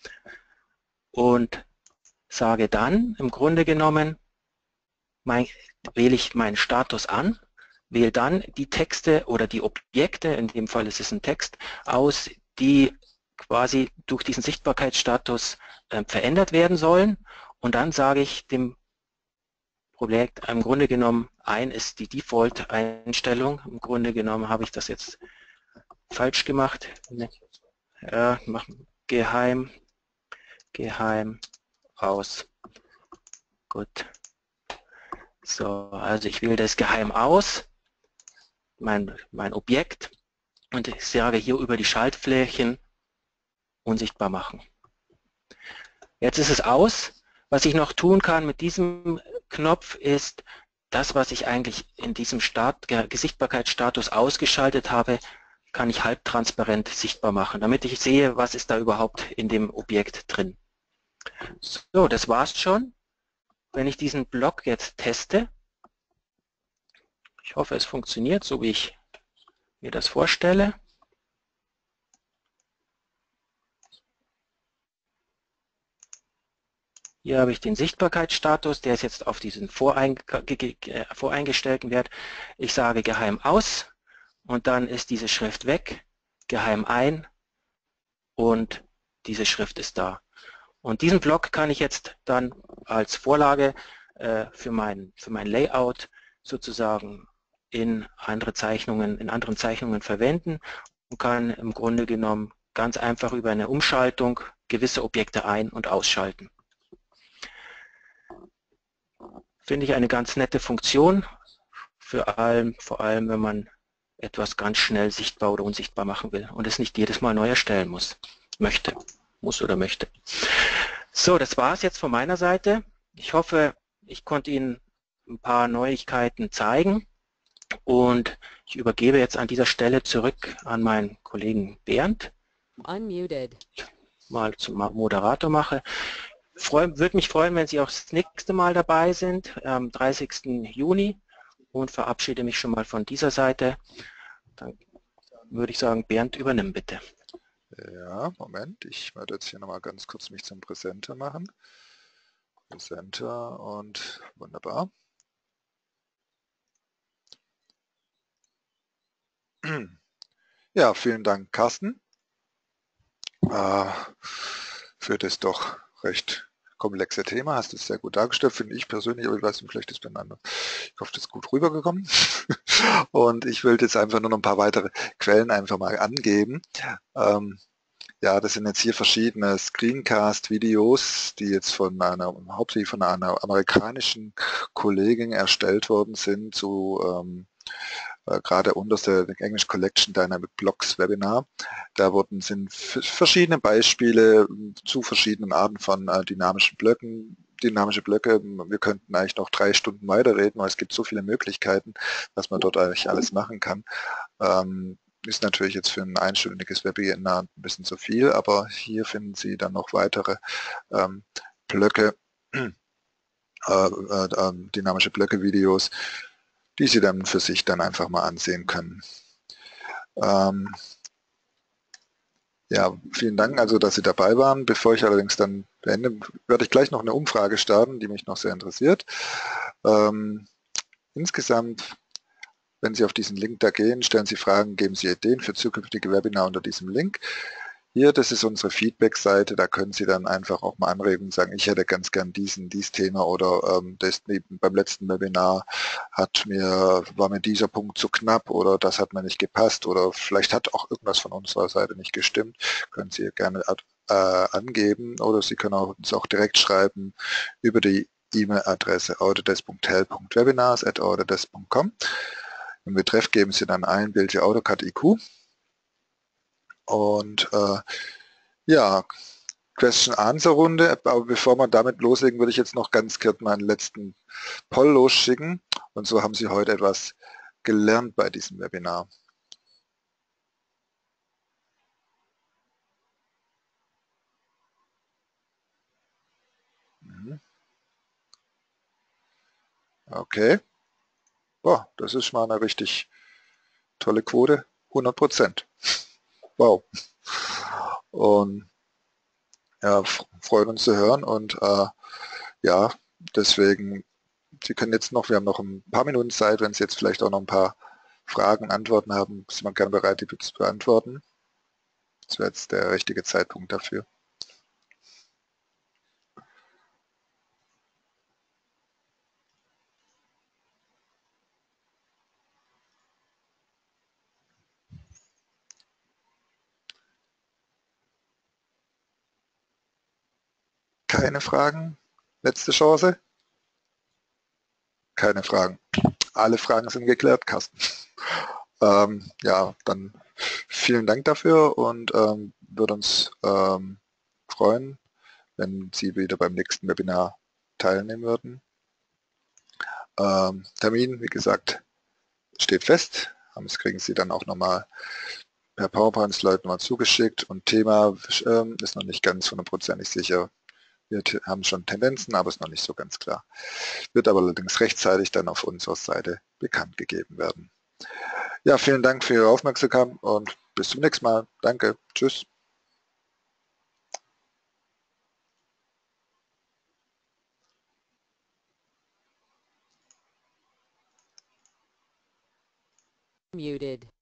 Und sage dann im Grunde genommen, mein, wähle ich meinen Status an, wähle dann die Texte oder die Objekte, in dem Fall ist es ein Text, aus, die quasi durch diesen Sichtbarkeitsstatus äh, verändert werden sollen. Und dann sage ich dem Projekt, im Grunde genommen, ein ist die Default-Einstellung. Im Grunde genommen habe ich das jetzt falsch gemacht. Ja, machen geheim, geheim aus. Gut. So, also ich wähle das geheim aus, mein, mein Objekt, und ich sage hier über die Schaltflächen unsichtbar machen. Jetzt ist es aus. Was ich noch tun kann mit diesem Knopf ist, das, was ich eigentlich in diesem Start, Sichtbarkeitsstatus ausgeschaltet habe, kann ich halbtransparent sichtbar machen, damit ich sehe, was ist da überhaupt in dem Objekt drin. So, das war's schon. Wenn ich diesen Block jetzt teste, ich hoffe, es funktioniert, so wie ich mir das vorstelle. Hier habe ich den Sichtbarkeitsstatus, der ist jetzt auf diesen voreingestellten Wert. Ich sage geheim aus und dann ist diese Schrift weg, geheim ein und diese Schrift ist da. Und diesen Block kann ich jetzt dann als Vorlage äh, für, mein, für mein Layout sozusagen in andere Zeichnungen, in anderen Zeichnungen verwenden und kann im Grunde genommen ganz einfach über eine Umschaltung gewisse Objekte ein- und ausschalten. Finde ich eine ganz nette Funktion, für allem, vor allem wenn man etwas ganz schnell sichtbar oder unsichtbar machen will und es nicht jedes Mal neu erstellen muss, möchte, muss oder möchte. So, das war es jetzt von meiner Seite. Ich hoffe, ich konnte Ihnen ein paar Neuigkeiten zeigen und ich übergebe jetzt an dieser Stelle zurück an meinen Kollegen Bernd. Unmuted. Mal zum Moderator mache. Würde mich freuen, wenn Sie auch das nächste Mal dabei sind, am dreißigsten Juni, und verabschiede mich schon mal von dieser Seite. Dann würde ich sagen, Bernd, übernimm bitte. Ja, Moment, ich werde jetzt hier nochmal ganz kurz mich zum Präsenter machen. Präsenter und wunderbar. Ja, vielen Dank, Carsten, äh, für das doch recht komplexe Thema. Hast du es sehr gut dargestellt, finde ich persönlich, aber ich weiß nicht, vielleicht ist es beieinander. Ich hoffe, das ist gut rübergekommen. Und ich will jetzt einfach nur noch ein paar weitere Quellen einfach mal angeben. Ähm, ja, das sind jetzt hier verschiedene Screencast-Videos, die jetzt von einer, hauptsächlich von einer amerikanischen Kollegin erstellt worden sind zu ähm, äh, gerade unterste English Collection Dynamic Blocks Webinar. Da wurden, sind verschiedene Beispiele zu verschiedenen Arten von äh, dynamischen Blöcken, dynamische Blöcke. Wir könnten eigentlich noch drei Stunden weiterreden, weil es gibt so viele Möglichkeiten, was man dort eigentlich alles machen kann. Ähm, ist natürlich jetzt für ein einstündiges Webinar ein bisschen zu viel, aber hier finden Sie dann noch weitere ähm, Blöcke, äh, äh, dynamische Blöcke-Videos, die Sie dann für sich dann einfach mal ansehen können. Ähm, ja, vielen Dank also, dass Sie dabei waren. Bevor ich allerdings dann beende, werde ich gleich noch eine Umfrage starten, die mich noch sehr interessiert. Ähm, insgesamt, wenn Sie auf diesen Link da gehen, stellen Sie Fragen, geben Sie Ideen für zukünftige Webinare unter diesem Link. Hier, das ist unsere Feedback-Seite, da können Sie dann einfach auch mal Anregungen sagen, ich hätte ganz gern diesen, dieses Thema oder ähm, das, beim letzten Webinar hat mir, war mir dieser Punkt zu knapp oder das hat mir nicht gepasst oder vielleicht hat auch irgendwas von unserer Seite nicht gestimmt, können Sie gerne äh, angeben oder Sie können auch, uns auch direkt schreiben über die E-Mail-Adresse autodesk punkt help punkt webinars at autodesk punkt com. Im Betreff geben Sie dann ein Bild AutoCAD I Q. Und äh, ja, Question-Answer-Runde, aber bevor wir damit loslegen, würde ich jetzt noch ganz kurz meinen letzten Poll losschicken. Und so haben Sie heute etwas gelernt bei diesem Webinar. Okay. Boah, das ist mal eine richtig tolle Quote. hundert Prozent. Wow. Und ja, freuen uns zu hören und äh, ja, deswegen, Sie können jetzt noch, wir haben noch ein paar Minuten Zeit, wenn Sie jetzt vielleicht auch noch ein paar Fragen, Antworten haben, sind wir gerne bereit, die zu beantworten. Das wäre jetzt der richtige Zeitpunkt dafür. Keine Fragen? Letzte Chance? Keine Fragen. Alle Fragen sind geklärt, Carsten. Ähm, ja, dann vielen Dank dafür und ähm, würde uns ähm, freuen, wenn Sie wieder beim nächsten Webinar teilnehmen würden. Ähm, Termin, wie gesagt, steht fest. Das kriegen Sie dann auch nochmal per PowerPoint-Slide nochmal zugeschickt und Thema ähm, ist noch nicht ganz hundertprozentig sicher. Wir haben schon Tendenzen, aber ist noch nicht so ganz klar. Wird aber allerdings rechtzeitig dann auf unserer Seite bekannt gegeben werden. Ja, vielen Dank für Ihre Aufmerksamkeit und bis zum nächsten Mal. Danke. Tschüss. Muted.